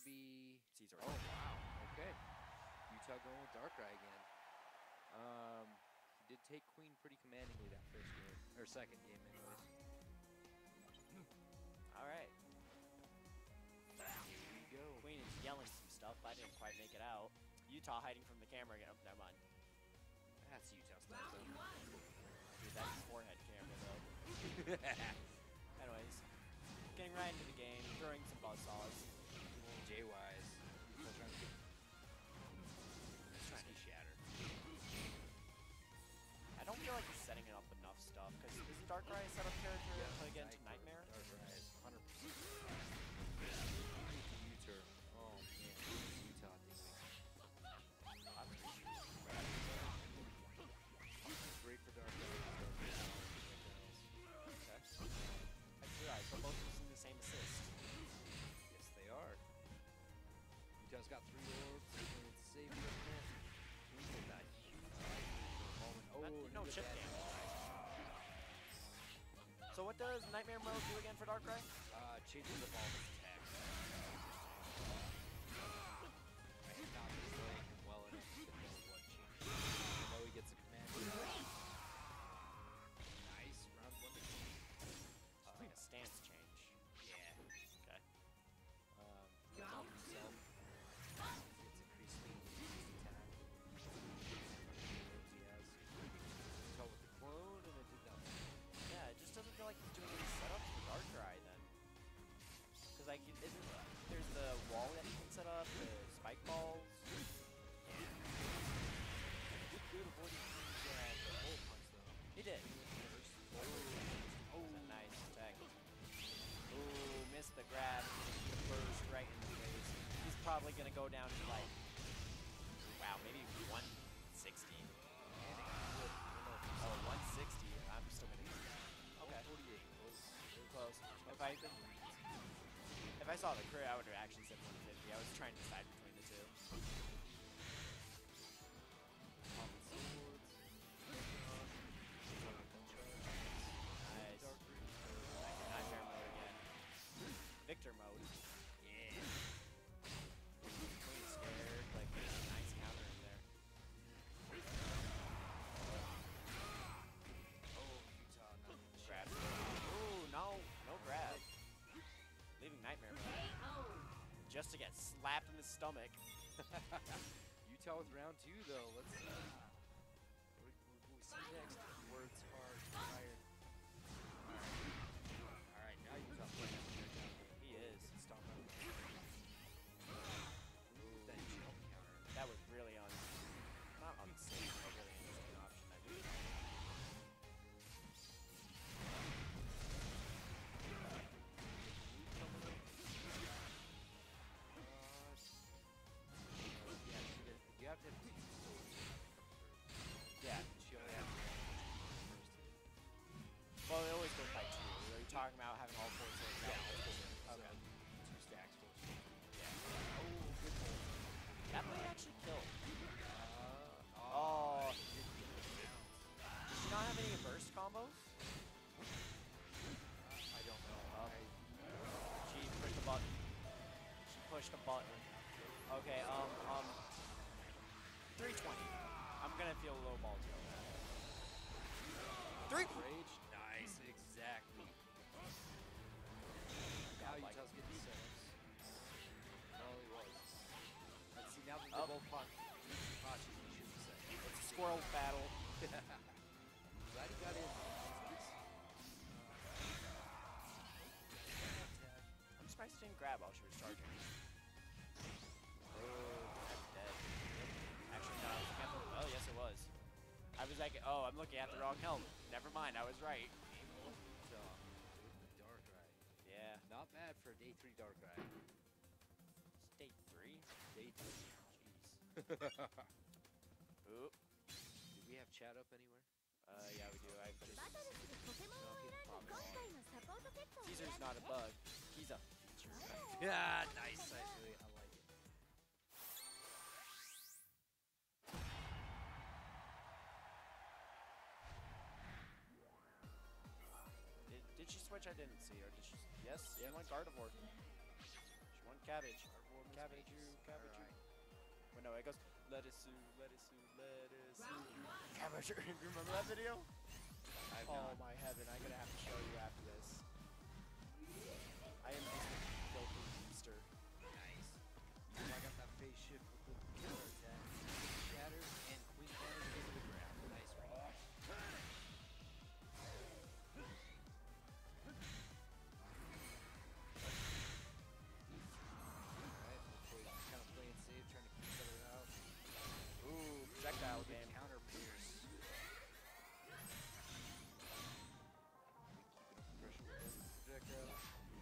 be Caesar. Oh wow. Okay. Utah going with Darkrai again. He did take Queen pretty commandingly that first game or second game, anyways. All right. Here we go. Queen is yelling some stuff. I didn't quite make it out. Utah hiding from the camera again. Oh, never mind. That's Utah stuff, though. Dude, that's his forehead camera, though. Anyways, getting right into the game, throwing some buzzsaws. J-Wise. Still trying to shatter. I don't feel like he's setting it up enough stuff, because isn't Darkrai a setup character to get into Nightmare? Darkrai is 100%. U-turn. Oh man, Utah doing. Great for Darkrai. Okay. I realized they're both using the same assist. Yes, they are. Utah's got 3 orbs. It's saving the plant. Oh, no chip damage. So what does Nightmare mode do again for Darkrai? Changes the ball of attack. I have not been playing him well enough to know what changes. I know he gets a command. Nice. Round 1 to It's like a stance change. yeah. Okay. Help himself. It's increased speed, increased attack. He has. Tell with the clone, and it did nothing. Yeah, it just doesn't feel like he's doing any setups for Darkrai then. Because like, there's the wall that he can set up, the spike balls. Yeah. He could avoid the whole punch though. He did. Oh, that's a nice attack. Ooh, missed the grab. Burst right in the face. He's probably gonna go down to like, wow, maybe 160. Oh, 160. I'm still gonna get it. Okay. 48. Close. If I saw the crit, I would have actually said 150. I was trying to decide between the two. Nice. Nightmare mode again. Victor mode. Yeah. Queen scared. Like, there's a nice counter in there. Oh, Utah, not Grab. Ooh, no grab. Leaving Nightmare mode. Just to get slapped in the stomach. Utah with round 2 though. Let's see. What do we see next? Words hard, tired. Alright, now Utah's playing. He is. Stomp out. Ooh, that jump counter. That was really not unsafe, but really interesting option. I do. You have to have 2 Yeah. She only has first 2. Well, it always goes by 2. Are you talking about having all 4 swords? Yeah, all 4. Okay. So, 2 stacks, 4 swords. Yeah. Oh, good pull. That might actually kill. Oh. Does she not have any burst combos? I don't know. She pushed a button. She pushed a button. Okay, 320. I'm gonna feel low ball to 3. Rage, nice, exactly. Now Utah's getting setups. No, he was. Let's see, now that they're both cautious, he should be set. It's a squirrel battle. Glad he got in. I'm surprised she didn't grab while she was charging. Oh, that's dead. Actually, no, I was looking at the, oh, yes, it was. I was like, oh, I'm looking at the wrong helmet. Never mind, I was right. Darkrai. Yeah. Not bad for a day 3 Darkrai. It's day 3? Day 3. Jeez. Oop. Do we have chat up anywhere? Yeah, we do. I just... Caesar's not a bug. He's a feature. Yeah, nice, actually. I like it. Did Did she switch? I didn't see her. Did she? Yes. Yeah. She went Gardevoir. She went Cav cabbage. Arbor Miss Cabbage, Mages. cabbage. Alright. Well, no, it goes lettuce, lettuce, lettuce. Cabbage. Remember that video? I've Oh not. my heaven! I'm gonna have to show you after this. I am just a filthy beaster. Nice. Oh, I got that face shift with the killer attack. Shatters and Queen Manager into the ground. Nice read. Alright, hopefully just kind of playing safe, trying to keep each other out. Ooh, projectile Good game. counter Pierce. Keeping up pressure with the projectile.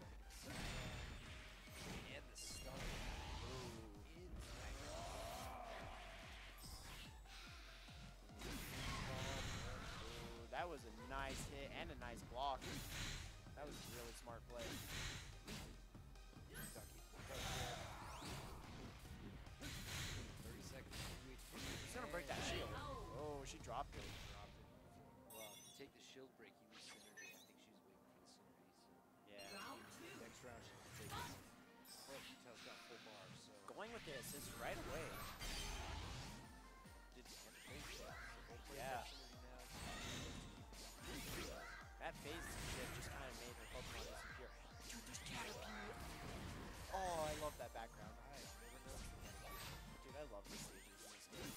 And the stun. Ooh, that was a nice hit and a nice block. That was a really smart play. Ducky. 30 seconds. She's gonna break that shield. Oh, she dropped it. Dropped it. Well, if you take the shield break, you lose synergy. I think she was waiting for the synergy. So Yeah. next round she can take it. But Utah's got full bar, so Going with the assist right away. did and face that. So both players Yeah. have synergy now. That phase shift just kind of made her Pokemon disappear. Dude, there's Caterpie. Oh, I love that background. I never noticed that. Dude, I love the stages in this game.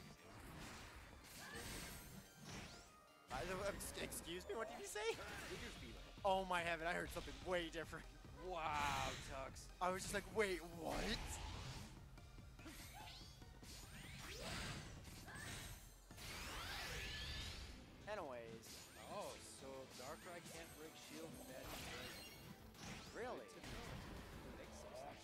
Excuse me, what did you say? Diggersby land. Oh my heaven, I heard something way different. Wow, Tux. I was just like, wait, what? Anyways, Oh, so Darkrai can't break shield and that is right. really? Good to know. Makes some sense.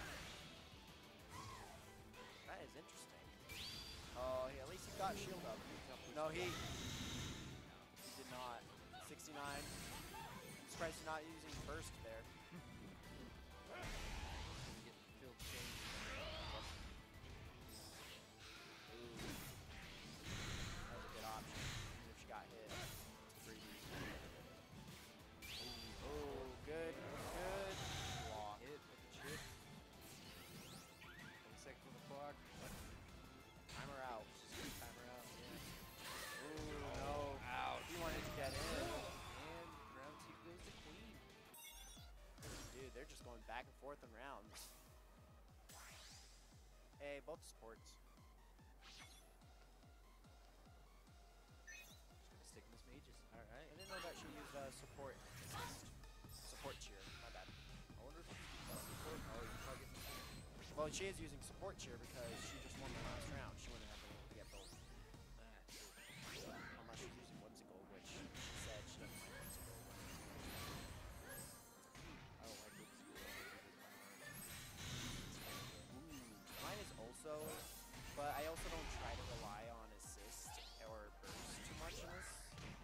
That is interesting. Oh, at least he got shield up. No, he did not. 69. I'm surprised he's not using burst there. Gonna get field change. Ooh. That was a good option. Even if she got hit. It's pretty. Oh, good. Good. Block. Hit with the chip. 20 seconds on the clock. Timer out. Just keep timer out. Yeah. Ooh, no. Ouch. He wanted to get in. And round 2 goes to Queen. Dude, they're just going back and forth in rounds. Hey, both sports. Just gonna stick Miss Mages. Alright. I didn't know that she used support assist. Support cheer. My bad. I wonder if she can support. Oh, you target Miss Mages. Well, she is using support cheer because she just won the last round. She wouldn't have been able to get both. Unless she's using whimsical, which she said she doesn't like whimsical. I don't like this. Mine is also, but I also don't try to rely on assist or burst too much in this.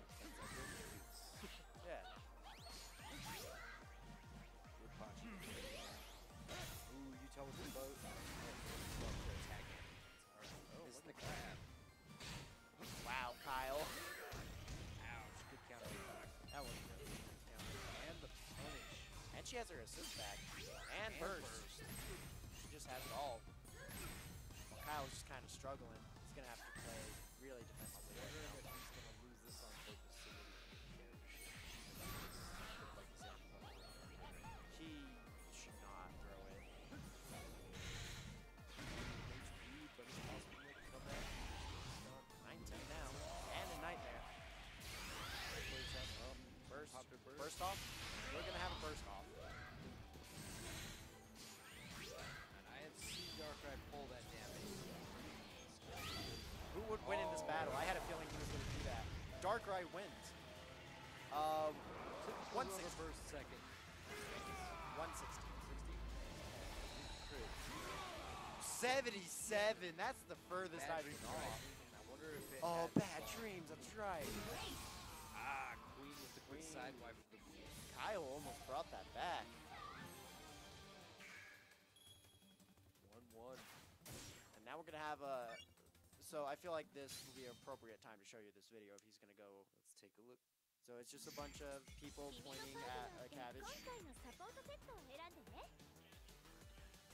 Yeah. Good punch. Ooh, Utah with the boat. Love to attack it. Alright. Oh, Missing look the crab. Wow, Kyle. Ouch. Good counter attack. That was really good. And the punish. And she has her assist back. And burst. She just has it all. Well, Kyle's just kind of struggling. He's going to have to play really defensively I right wonder now. if he's gonna lose this on purpose so that he can get like the sound effect. He should not throw it. HP, but it's possible to make a comeback. 9-10 now. And a nightmare. Plays that up. Burst. Pop their burst. Burst off. We're going to have a burst off. And I have seen Darkrai pull that damage. Who would win in this battle? I had a feeling he was going to do that. Darkrai wins. 160. First, second. 160. 60. 77. That's the furthest Bad I've dreams, been right? off. I wonder if it Oh, had bad dreams. That's right. Queen with the quick Queen. sidewipe for the win. Kyle almost brought that back. 1-1. And now we're going to have a... So I feel like this will be an appropriate time to show you this video if he's going to go... Let's take a look. So it's just a bunch of people pointing at a cabbage.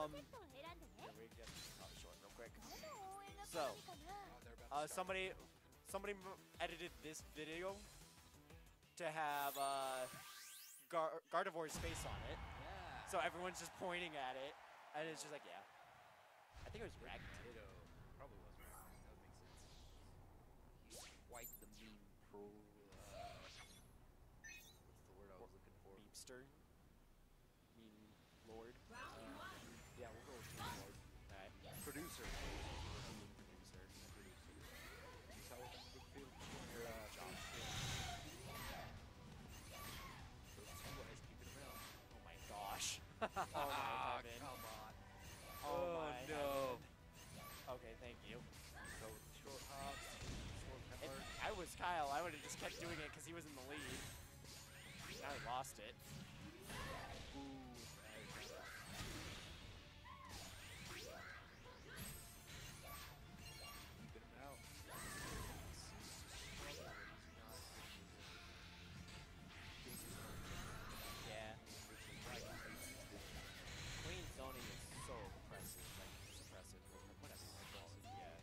Can we get short real quick? So, Oh, they're about to start. somebody edited this video to have Gardevoir's face on it. Yeah. So everyone's just pointing at it, and it's just like, yeah. I think it was Ragnar. Ditto. Probably was Ragnar. That would make sense. He's quite the meme pro. What's the word I was looking for? Memester. Meme lord. Yeah, we'll go with meme lord. Alright. Producer. Meme producer. He's how big field or Josh. Those two guys keeping him out. Oh my gosh. Oh my heaven. Come on. Oh my no. heaven. Okay, thank you. So short hop, short If pepper. I was Kyle, I would have just kept doing it because he was in the lead. Now he lost it. Ooh, keeping him out. Yeah. Queen's zoning is so oppressive, like suppressive. Whatever. Yeah.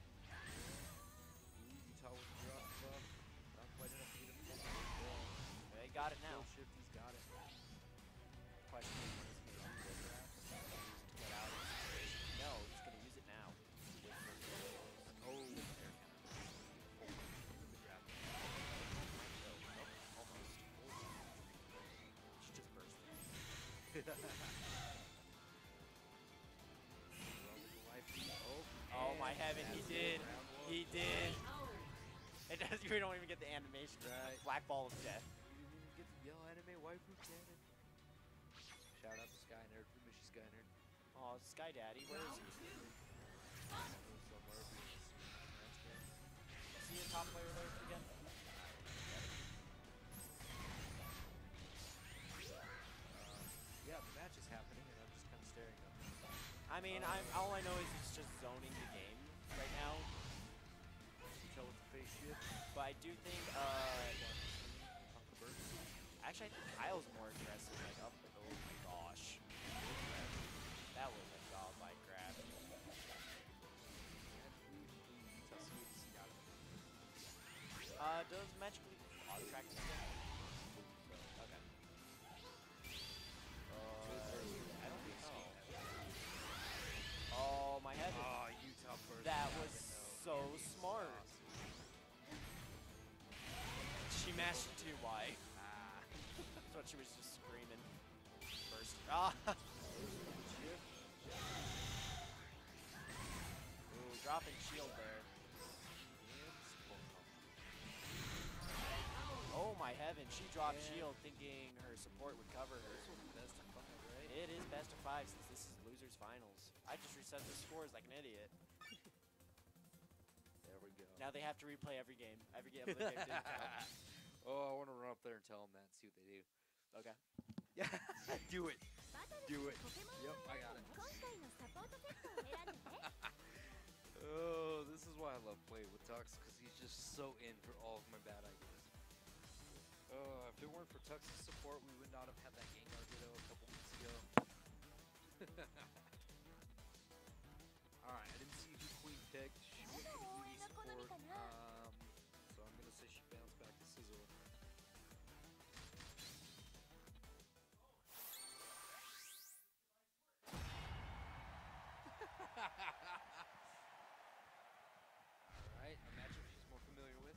Utah with the drop buff. Not quite enough to get him full. They got it now. Shift, he's got it. Question is, when is he going to use it? To get out of the situation? No, he's going to use it now. Oh, Almost. She just burst. Oh my heaven, he did. He did. It does. You don't even get the animation. Right. Black ball of death. You didn't even get the yellow anime waifu cannon. Shout out to Sky Nerd, Fumishi Sky Nerd. Oh, Sky Daddy, where is he? Somewhere. Is he a top player there again? Yeah, the match is happening, and I'm just kind of staring up. I mean, all I know is it's just zoning the game right now. Tell with the face shift. But I do think, actually, I think Kyle's more aggressive. Like, up. Oh my gosh. That was a godlike grab. Does magically auto track this thing? Okay. I don't think so. Oh my heaven. Oh, Utah first. That was so smart. She mashed it too wide. That's what she was just screaming. First. Ah! Ooh, dropping shield there. Oh my heaven, she dropped shield thinking her support would cover her. Best of 5, right? It is best of 5 since this is losers finals. I just reset the scores like an idiot. There we go. Now they have to replay every game. Every game didn't count. Oh, I want to run up there and tell them that and see what they do. Okay. Yeah, do it. Do it. Yep, I got it. Oh, this is why I love playing with Tux, because he's just so in for all of my bad ideas. If it weren't for Tux's support, we would not have had that Gengar Ditto a couple weeks ago. Alright, I didn't see who Queen picked. She went for the Beauty support. So I'm going to say she bounced back to Sizzle. Alright, a matchup she's more familiar with.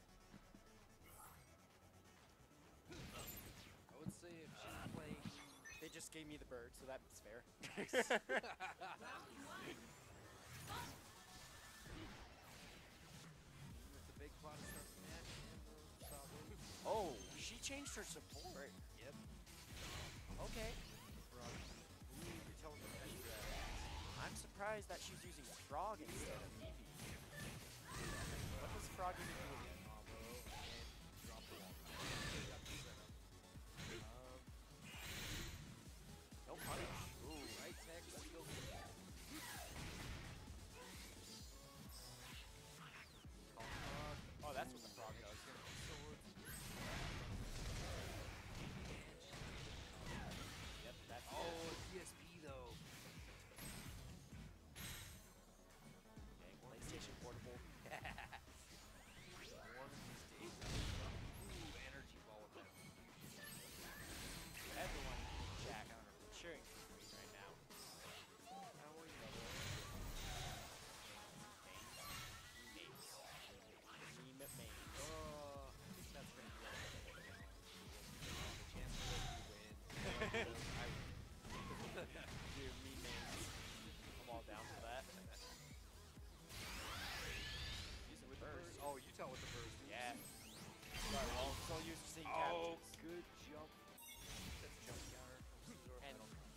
I would say if she was playing... They just gave me the bird, so that's fair. Nice. With the big plot to start the match and the solid. Oh, she changed her support. Yep. Okay. You're telling me that you're I'm surprised that she's using Frog instead of Eevee. What does Frog even do again? combo and drop the wall. No punish. Ooh, right tech, skill. Oh, that's what the Frog does. Yep, that's Oh, PSP though.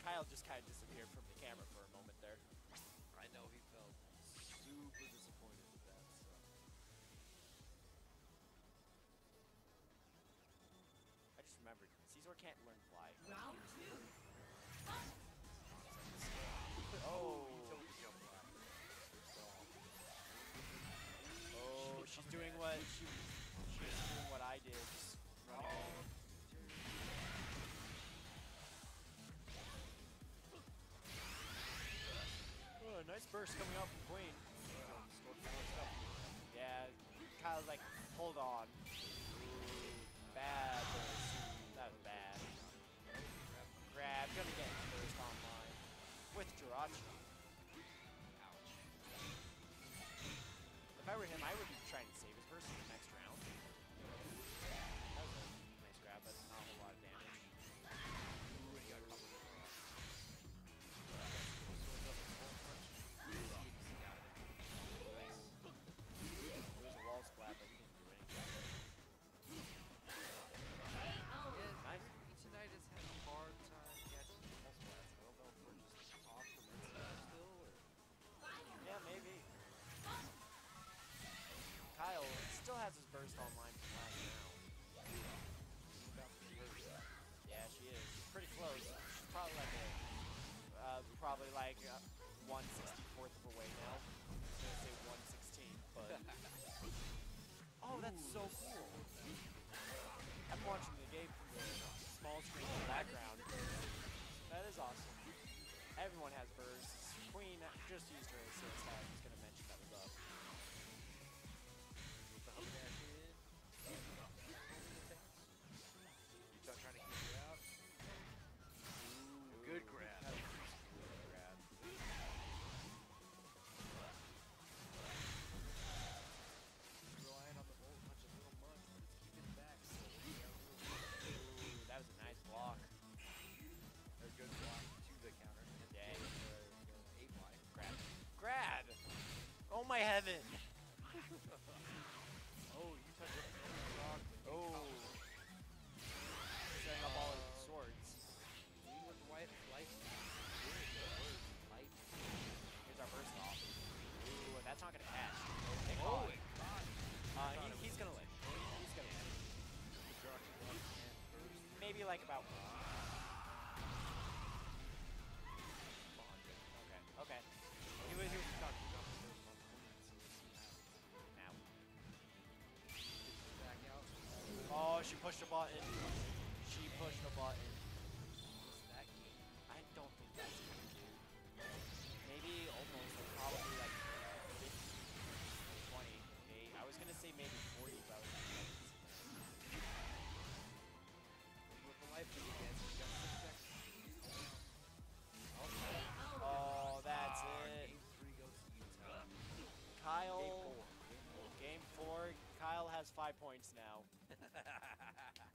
Kyle just kind of disappeared from the camera for a moment there. I know he felt super disappointed with that. So. I just remembered, Caesar can't learn fly. Round 2. Oh. He totally jumped black. Oh, she's doing what she's doing what I did. Just running away. Oh, nice burst coming out from Queen. Yeah, Kyle's like, hold on. Ooh, bad burst. That was bad. Grab, gonna get burst online. With Jirachi. Ouch. If I were him, I would be trying to save his burst in the next round. That was a nice grab, but not a whole lot of damage. Ooh, and he got caught with the cross. There was a wall splat, but he didn't do anything. Nice. Tonight has had a hard time catching the pulse blast. I don't know if we're just off the midstage still, or... Yeah, maybe. Kyle still has his burst online from last round. About the first. Yeah, she is. She's pretty close. She's probably like 1/64th of a way now. I was gonna say 1/16, but oh, that's so cool. I'm watching the game from the small screen in the background. That is awesome. Everyone has bursts. Queen just used her assist. I was gonna mention that was up. With the hub dash in. Utah trying to keep her out. Ooh, good grab. That was a good grab. Relying on the whole bunch of little munch, but it's keeping it back. So Ooh, that was a nice block. a good block to the counter. And Dang. the 8Y. Grab. Grab! Oh my heaven! Oh, you touched it. Oh. Setting up all his swords. Lead with white light. Light. Here's our burst off. Ooh, and that's not gonna catch. Thank Oh, God. it caught. He's gonna live. He's gonna live. Maybe like about. Okay. Okay. He was now. Back out. Oh, she pushed a button. She pushed a button. That game. I don't think that's gonna do. Maybe almost, like, probably like 50, 20, maybe. I was gonna say maybe 40, but I was like, With the life again. You got 6 seconds. oh, that's it. Game 3 goes to Utah. Kyle. Game 4. Game 4. Kyle has 5 points now.